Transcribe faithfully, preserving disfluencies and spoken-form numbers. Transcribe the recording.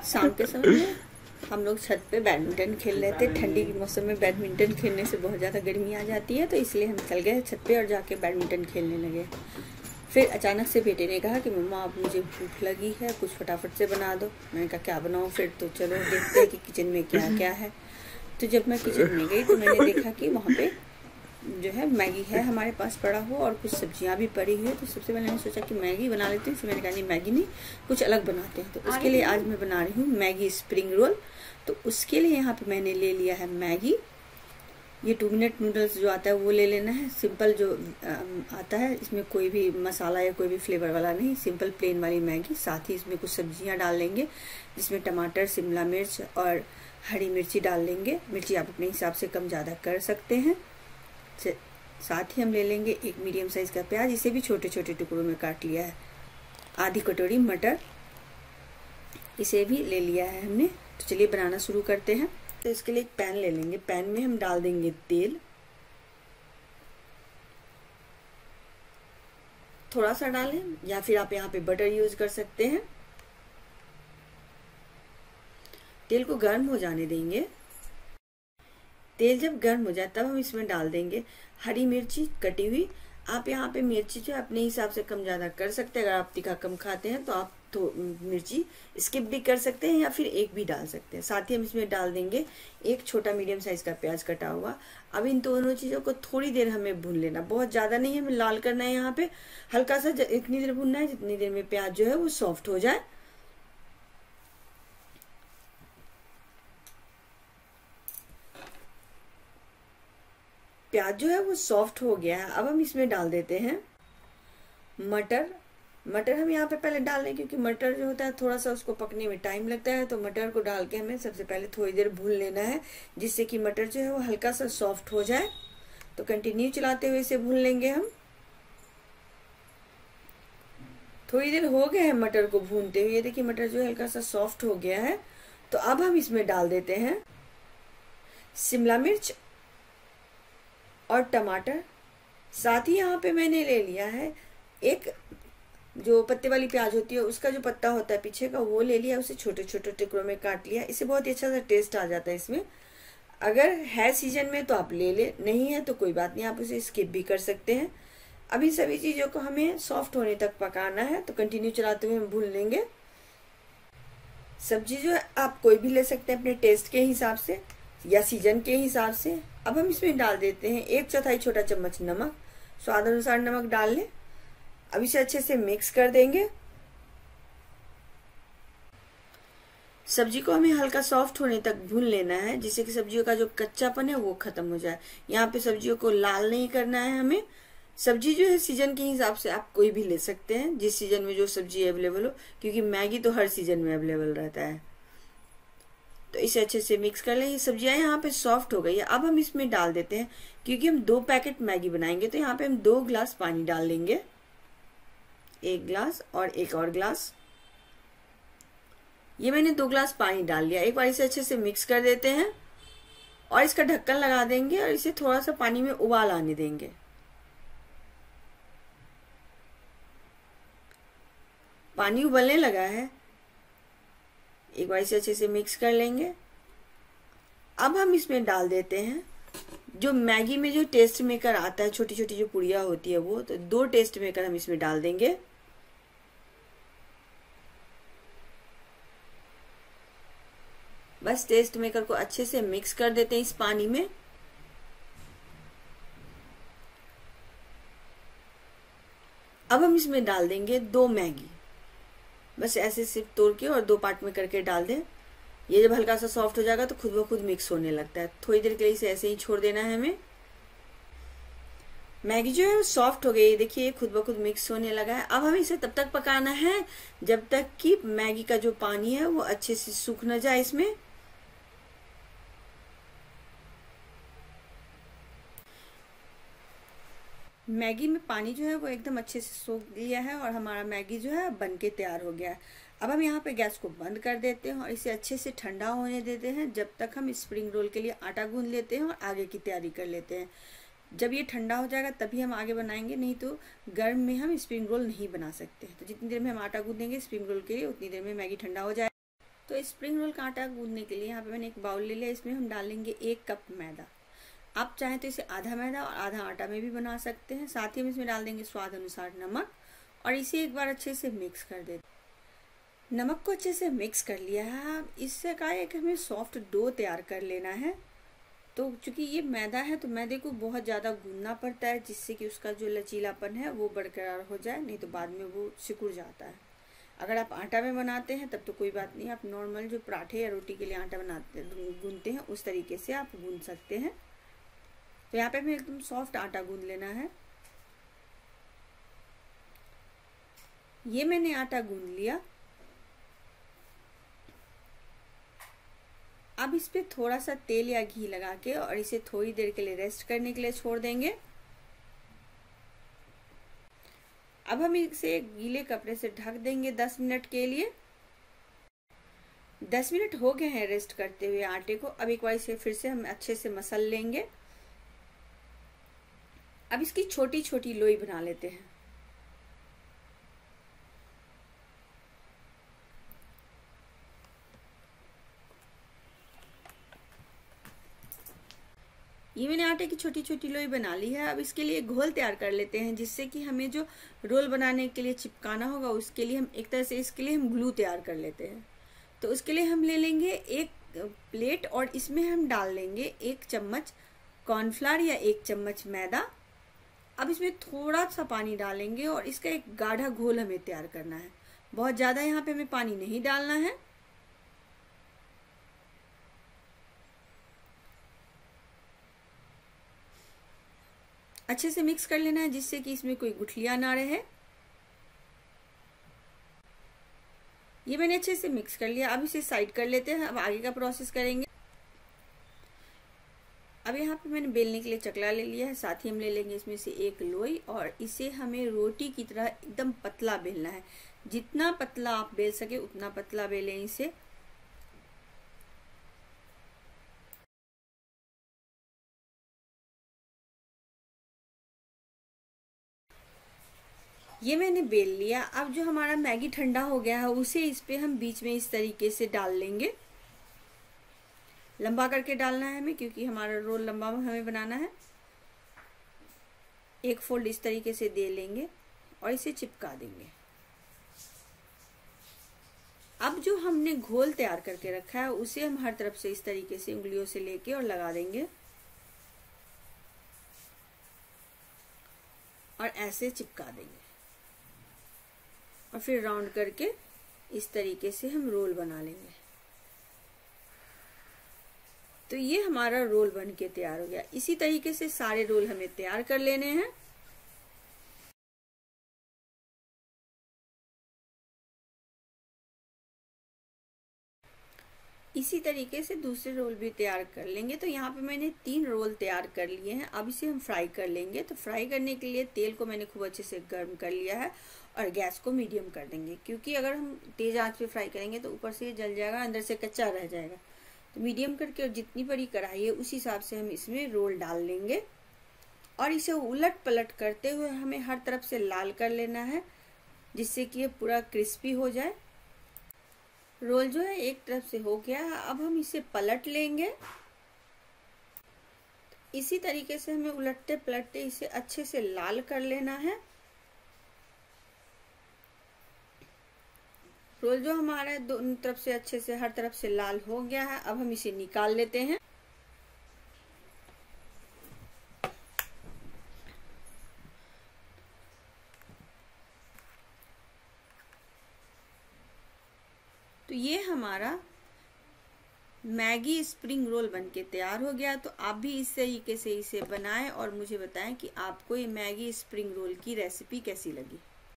शाम के समय में हम लोग छत पे बैडमिंटन खेल रहे थे। ठंडी के मौसम में बैडमिंटन खेलने से बहुत ज़्यादा गर्मी आ जाती है, तो इसलिए हम चल गए छत पे और जाके बैडमिंटन खेलने लगे। फिर अचानक से बेटे ने कहा कि मम्मा अब मुझे भूख लगी है, कुछ फटाफट से बना दो। मैंने कहा क्या बनाऊँ? फिर तो चलो देखते हैं कि किचन में क्या क्या है। तो जब मैं किचन में गई तो मैंने देखा कि वहाँ पे जो है मैगी है हमारे पास पड़ा हुआ और कुछ सब्जियां भी पड़ी हुई है। तो सबसे पहले मैंने सोचा कि मैगी बना लेते हैं। फिर मैंने कहा नहीं, मैगी नहीं, कुछ अलग बनाते हैं। तो उसके लिए आज मैं बना रही हूँ मैगी स्प्रिंग रोल। तो उसके लिए यहाँ पे मैंने ले लिया है मैगी। ये टू मिनट नूडल्स जो आता है वो ले लेना है। सिंपल जो आता है, इसमें कोई भी मसाला या कोई भी फ्लेवर वाला नहीं, सिंपल प्लेन वाली मैगी। साथ ही इसमें कुछ सब्जियां डाल लेंगे, जिसमें टमाटर, शिमला मिर्च और हरी मिर्ची डाल लेंगे। मिर्ची आप अपने हिसाब से कम ज़्यादा कर सकते हैं। साथ ही हम ले लेंगे एक मीडियम साइज का प्याज, इसे भी छोटे छोटे टुकड़ों में काट लिया है। आधी कटोरी मटर, इसे भी ले लिया है हमने। तो चलिए बनाना शुरू करते हैं। तो इसके लिए एक पैन ले लेंगे। पैन में हम डाल देंगे तेल, थोड़ा सा डालें या फिर आप यहाँ पे बटर यूज कर सकते हैं। तेल को गर्म हो जाने देंगे। तेल जब गर्म हो जाए तब हम इसमें डाल देंगे हरी मिर्ची कटी हुई। आप यहाँ पे मिर्ची जो अपने हिसाब से कम ज़्यादा कर सकते हैं। अगर आप तीखा कम खाते हैं तो आप तो मिर्ची स्किप भी कर सकते हैं या फिर एक भी डाल सकते हैं। साथ ही हम इसमें डाल देंगे एक छोटा मीडियम साइज का प्याज कटा हुआ। अब इन दोनों चीज़ों को थोड़ी देर हमें भून लेना, बहुत ज़्यादा नहीं हमें लाल करना है। यहाँ पे हल्का सा इतनी देर भूनना है जितनी देर में प्याज जो है वो सॉफ्ट हो जाए। प्याज जो है वो सॉफ्ट हो गया है। अब हम इसमें डाल देते हैं मटर। मटर हम यहाँ पे पहले डाल रहे हैं क्योंकि मटर जो होता है थोड़ा सा उसको पकने में टाइम लगता है। तो मटर को डाल के हमें सबसे पहले थोड़ी देर भून लेना है, जिससे कि मटर जो है वो हल्का सा सॉफ्ट हो जाए। तो कंटिन्यू चलाते हुए इसे भून लेंगे हम। थोड़ी देर हो गए हैं मटर को भूनते हुए। देखिए मटर जो है हल्का सा सॉफ्ट हो गया है। तो अब हम इसमें डाल देते हैं शिमला मिर्च और टमाटर। साथ ही यहाँ पे मैंने ले लिया है एक जो पत्ते वाली प्याज होती है, उसका जो पत्ता होता है पीछे का, वो ले लिया। उसे छोटे छोटे टुकड़ों में काट लिया। इससे बहुत ही अच्छा सा टेस्ट आ जाता है इसमें। अगर है सीजन में तो आप ले ले, नहीं है तो कोई बात नहीं, आप उसे स्किप भी कर सकते हैं। अभी सभी चीज़ों को हमें सॉफ्ट होने तक पकाना है। तो कंटिन्यू चलाते हुए हम भून लेंगे। सब्जी जो है आप कोई भी ले सकते हैं अपने टेस्ट के हिसाब से या सीजन के हिसाब से। अब हम इसमें डाल देते हैं एक चौथाई छोटा चम्मच नमक। स्वाद अनुसार नमक डाल लें। अब इसे अच्छे से मिक्स कर देंगे। सब्जी को हमें हल्का सॉफ्ट होने तक भून लेना है, जिससे कि सब्जियों का जो कच्चापन है वो खत्म हो जाए। यहाँ पे सब्जियों को लाल नहीं करना है हमें। सब्जी जो है सीजन के हिसाब से आप कोई भी ले सकते हैं, जिस सीजन में जो सब्जी अवेलेबल हो, क्योंकि मैगी तो हर सीजन में अवेलेबल रहता है। तो इसे अच्छे से मिक्स कर लें। ये सब्जियां यहाँ पे सॉफ्ट हो गई है। अब हम इसमें डाल देते हैं, क्योंकि हम दो पैकेट मैगी बनाएंगे, तो यहाँ पे हम दो ग्लास पानी डाल लेंगे। एक ग्लास और एक और ग्लास। ये मैंने दो ग्लास पानी डाल लिया। एक बार इसे अच्छे से मिक्स कर देते हैं और इसका ढक्कन लगा देंगे और इसे थोड़ा सा पानी में उबाल आने देंगे। पानी उबलने लगा है। एक बार इसे अच्छे से मिक्स कर लेंगे। अब हम इसमें डाल देते हैं जो मैगी में जो टेस्ट मेकर आता है, छोटी छोटी जो पुड़िया होती है वो, तो दो टेस्ट मेकर हम इसमें डाल देंगे। बस टेस्ट मेकर को अच्छे से मिक्स कर देते हैं इस पानी में। अब हम इसमें डाल देंगे दो मैगी। बस ऐसे सिर्फ तोड़ के और दो पार्ट में करके डाल दें। ये जब हल्का सा सॉफ्ट हो जाएगा तो खुद ब खुद मिक्स होने लगता है। थोड़ी देर के लिए इसे ऐसे ही छोड़ देना है हमें। मैगी जो है वो सॉफ्ट हो गई, देखिए खुद ब खुद मिक्स होने लगा है। अब हमें इसे तब तक पकाना है जब तक कि मैगी का जो पानी है वो अच्छे से सूख न जाए इसमें। मैगी में पानी जो है वो एकदम अच्छे से सोख लिया है और हमारा मैगी जो है बन के तैयार हो गया है। अब हम यहाँ पे गैस को बंद कर देते हैं और इसे अच्छे से ठंडा होने देते हैं, जब तक हम स्प्रिंग रोल के लिए आटा गूंद लेते हैं और आगे की तैयारी कर लेते हैं। जब ये ठंडा हो जाएगा तभी हम आगे बनाएंगे, नहीं तो गर्म में हम स्प्रिंग रोल नहीं बना सकते। तो जितनी देर में हम आटा गूंदेंगे स्प्रिंग रोल के लिए, उतनी देर में मैगी ठंडा हो जाए। तो स्प्रिंग रोल का आटा गूंदने के लिए यहाँ पे मैंने एक बाउल ले लिया, इसमें हम डालेंगे एक कप मैदा। आप चाहें तो इसे आधा मैदा और आधा आटा में भी बना सकते हैं। साथ ही हम इसमें डाल देंगे स्वाद अनुसार नमक और इसे एक बार अच्छे से मिक्स कर देते। नमक को अच्छे से मिक्स कर लिया है। अब इससे का एक हमें सॉफ्ट डो तैयार कर लेना है। तो चूंकि ये मैदा है तो मैदे को बहुत ज़्यादा गूंदना पड़ता है, जिससे कि उसका जो लचीलापन है वो बरकरार हो जाए, नहीं तो बाद में वो सिकुड़ जाता है। अगर आप आटा में बनाते हैं तब तो कोई बात नहीं, आप नॉर्मल जो पराठे या रोटी के लिए आटा बनाते गूंदते हैं उस तरीके से आप गूंद सकते हैं। तो यहाँ पे हमें एकदम सॉफ्ट आटा गूंद लेना है। ये मैंने आटा गूंद लिया। अब इस पे थोड़ा सा तेल या घी लगा के और इसे थोड़ी देर के लिए रेस्ट करने के लिए छोड़ देंगे। अब हम इसे गीले कपड़े से ढक देंगे दस मिनट के लिए। दस मिनट हो गए हैं रेस्ट करते हुए आटे को। अब एक बार इसे फिर से हम अच्छे से मसल लेंगे। अब इसकी छोटी छोटी लोई बना लेते हैं। ये मैंने आटे की छोटी छोटी लोई बना ली है। अब इसके लिए घोल तैयार कर लेते हैं, जिससे कि हमें जो रोल बनाने के लिए चिपकाना होगा उसके लिए हम एक तरह से इसके लिए हम ग्लू तैयार कर लेते हैं। तो उसके लिए हम ले लेंगे एक प्लेट और इसमें हम डाल लेंगे एक चम्मच कॉर्नफ्लावर या एक चम्मच मैदा। अब इसमें थोड़ा सा पानी डालेंगे और इसका एक गाढ़ा घोल हमें तैयार करना है। बहुत ज्यादा यहाँ पे हमें पानी नहीं डालना है। अच्छे से मिक्स कर लेना है, जिससे कि इसमें कोई गुठलियां ना रहे। ये मैंने अच्छे से मिक्स कर लिया। अब इसे साइड कर लेते हैं। अब आगे का प्रोसेस करेंगे। अब यहाँ पे मैंने बेलने के लिए चकला ले लिया है। साथ ही हम ले लेंगे इसमें से एक लोई और इसे हमें रोटी की तरह एकदम पतला बेलना है। जितना पतला आप बेल सके उतना पतला बेलें इसे। ये मैंने बेल लिया। अब जो हमारा मैगी ठंडा हो गया है उसे इस पे हम बीच में इस तरीके से डाल लेंगे। लंबा करके डालना है हमें, क्योंकि हमारा रोल लंबा हमें बनाना है। एक फोल्ड इस तरीके से दे लेंगे और इसे चिपका देंगे। अब जो हमने घोल तैयार करके रखा है उसे हम हर तरफ से इस तरीके से उंगलियों से लेके और लगा देंगे और ऐसे चिपका देंगे और फिर राउंड करके इस तरीके से हम रोल बना लेंगे। तो ये हमारा रोल बन के तैयार हो गया। इसी तरीके से सारे रोल हमें तैयार कर लेने हैं। इसी तरीके से दूसरे रोल भी तैयार कर लेंगे। तो यहाँ पे मैंने तीन रोल तैयार कर लिए हैं। अब इसे हम फ्राई कर लेंगे। तो फ्राई करने के लिए तेल को मैंने खूब अच्छे से गर्म कर लिया है और गैस को मीडियम कर देंगे, क्योंकि अगर हम तेज आंच पे फ्राई करेंगे तो ऊपर से जल जाएगा, अंदर से कच्चा रह जाएगा। तो मीडियम करके और जितनी बड़ी कढ़ाई है उस हिसाब से हम इसमें रोल डाल लेंगे और इसे उलट पलट करते हुए हमें हर तरफ से लाल कर लेना है, जिससे कि ये पूरा क्रिस्पी हो जाए। रोल जो है एक तरफ से हो गया है। अब हम इसे पलट लेंगे। इसी तरीके से हमें उलटते पलटते इसे अच्छे से लाल कर लेना है। रोल जो हमारा दोनों तरफ से अच्छे से हर तरफ से लाल हो गया है। अब हम इसे निकाल लेते हैं। तो ये हमारा मैगी स्प्रिंग रोल बनके तैयार हो गया। तो आप भी इस तरीके से इसे बनाएं और मुझे बताएं कि आपको ये मैगी स्प्रिंग रोल की रेसिपी कैसी लगी।